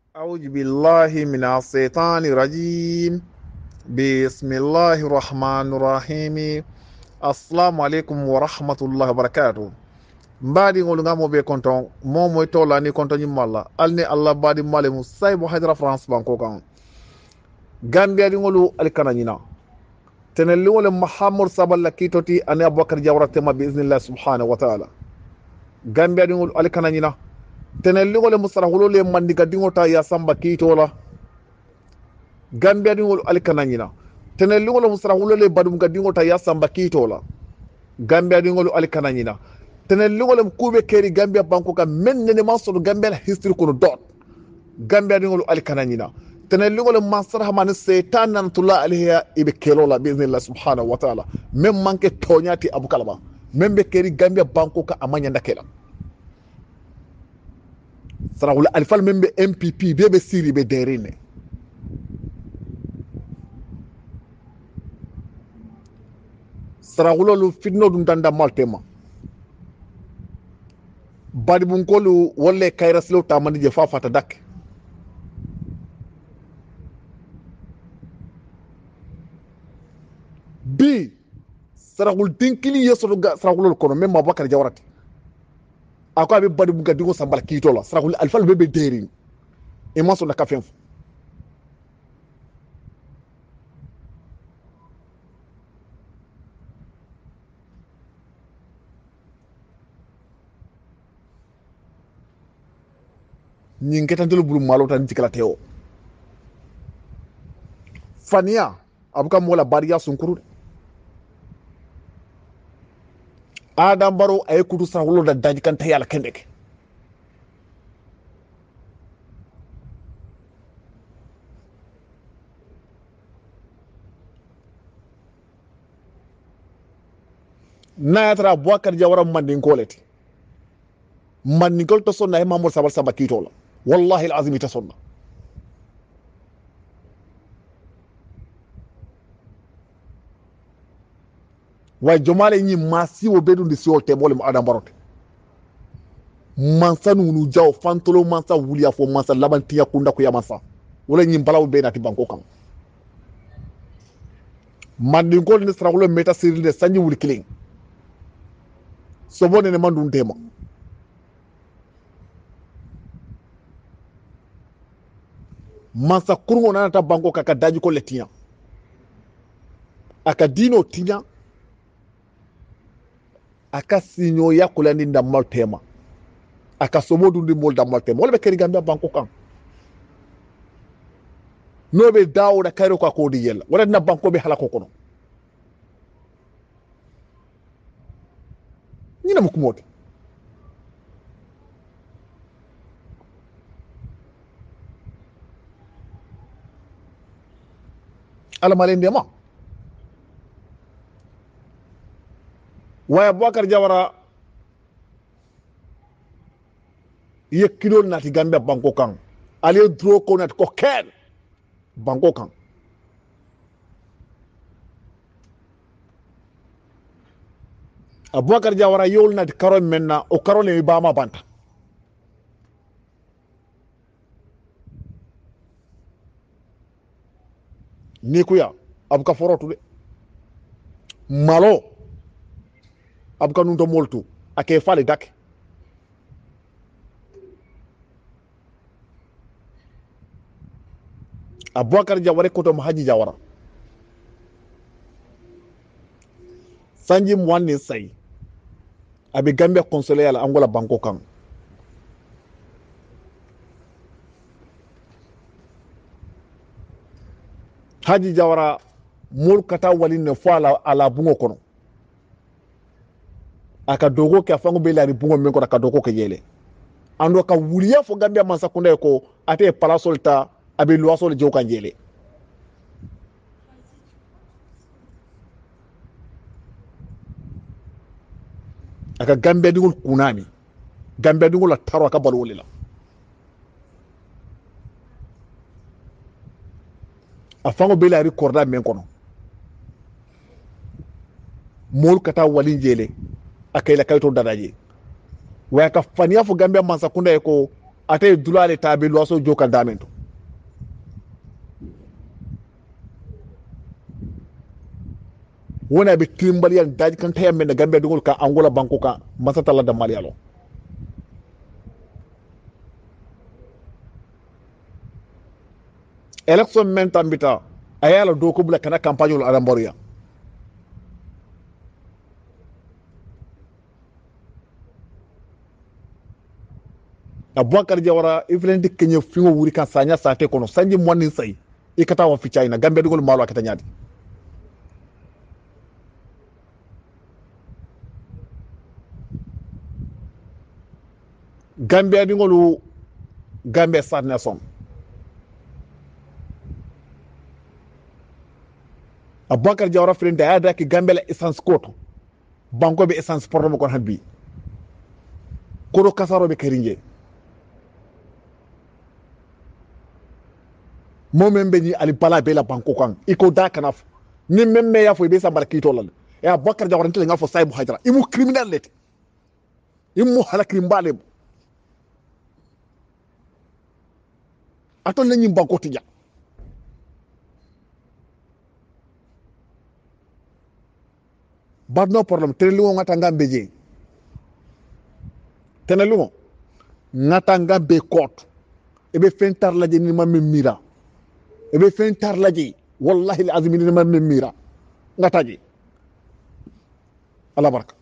أعوذ بالله من الشيطان الرجيم. بسم الله الرحمن الرحيم. السلام عليكم ورحمة الله وبركاته. mbadi ngol ngamo be konton momo tola ni konton nyimalla alni allah badi male mu saybo hadra france banko kan gambia di ngolu alkana nyina tenel ngol muhammad saballa kitoti ani abubakar jawrate ma bi iznillah subhanahu wa ta'ala. gambia di ngol alkana nyina tenel ngol musarahulo le mandiga dingota ya samba kitola gambia di ngol alkana nyina tenel ngol musarahulo le badum ga dingota ya samba kitola gambia di ngol alkana nyina tenen ligolem kuɓe keri gambia banko kam men nene man soto gambia history kono dot gambia ɗigol alikanañina tenen ligolem man sarahamani seytan nanatullah alayha iɓe kelola biiznillah subhanahu wa taala men manque toñati abou kalaba men ɓe keri gambia banko ka amañanda kela sarahula alifal men ɓe mpp ɓeɓe siri ɓe derine sarahulolu fitno ɗum danda maltema badi bunkolu wolle kayraslew tamandi je fa fata dakke bi sarahul dinkili yesoto sarahulol kono même mabakar jawrati ako aɓe badi bunka dingo sambala kiitola sarahul alfal ɓeɓe derini e maso naka fen fo ñin ketantelo bulu malo tan jikilate o faniya abuka mola bariya sunkurude adam baro aye kutu sarahulol da daji kan tayala kendeke nayatara aboubacar jawara mandinkolete mandinkol to sonna e mamoudou sabal samba kiitola wallahi alazim ita sonna way jomale ñi ma siwo ɓeɗude siwol teɓole mo adam barote mansa nunu jaw fantolo mansa wuliya fo mansa labantiya kunda ko yamansa wala ñi balaw be nati banko kan mandinkol ne sarahulo meta sirilde sanji wuli kilin sobonene mandum tema mansa kurgo nanata banko kaka daji ko le tiña aka dino tiña aka siño yakkulandi dammal tema aka somodundi mol dammal tema wala ɓe keri gambia banko kan noɓe dawoɗa kayre ko akodi yella wala dina bankoɓe halako kono ñinamo kumode alamale ndema waya aboubacar jawara yekkilol nati gambia banko kan ale dro ko nati ko ken banko kan aboubacar jawara yewol nati karo menna o karole mi bama banta ni kuya abuka forotude malo abuka nunto moltu ake fali dake aboubacar jawara koto mo haji jawara sanji mo wanni sayi aɓe gambia consolé ala angola banko kan haji jawara mol kata walinne fo ala bungo kono aka dogo ke afango be lari bungo men kono aka dogo ke yele ando ka wuliya fo gambia mansa kunde ko ate parasol ta abe luwasol jew kan yele aka gambia dingol kunani gambia dingol taro aka balwole la afango be lari korda men kono mol kata walin jele akayla kayto dadaje waya ka faniya fo gambia mansa kunde ko ate dulale tabe loaso joka damento wona be timbaliyan daji kan tayambe na gambe dugol ka angola banko ka masatala da malialo election men tambita ayala do ko bula kana campagne ul alamboria Abubakar Jawara iflendi kenye fingo wuri kan sanya sate kono sanji monni sai ikata wa fi China gambe dugol malo akata nyadi Gambia dingolu Gambia Star Nation Abubakar Jawara filende ayada ki Gambia la essence koto banko be essence porto ko hanbi kodo kasaro be kerinje momembe ni ali bala be la banko kan iko da kanaf ni memme ya fo be sa barkito lal e Abubakar Jawara ntele ngafo saybu haydara imu criminal leti imu halakri mbale atol nañi banko tija but no problem tenelugo ngata ngambe je tenelugo ngata ngambe kot ebe fentar laje ni mamme mira ebe fentar laje wallahi alazim ni mamme mira ngata je ala baraka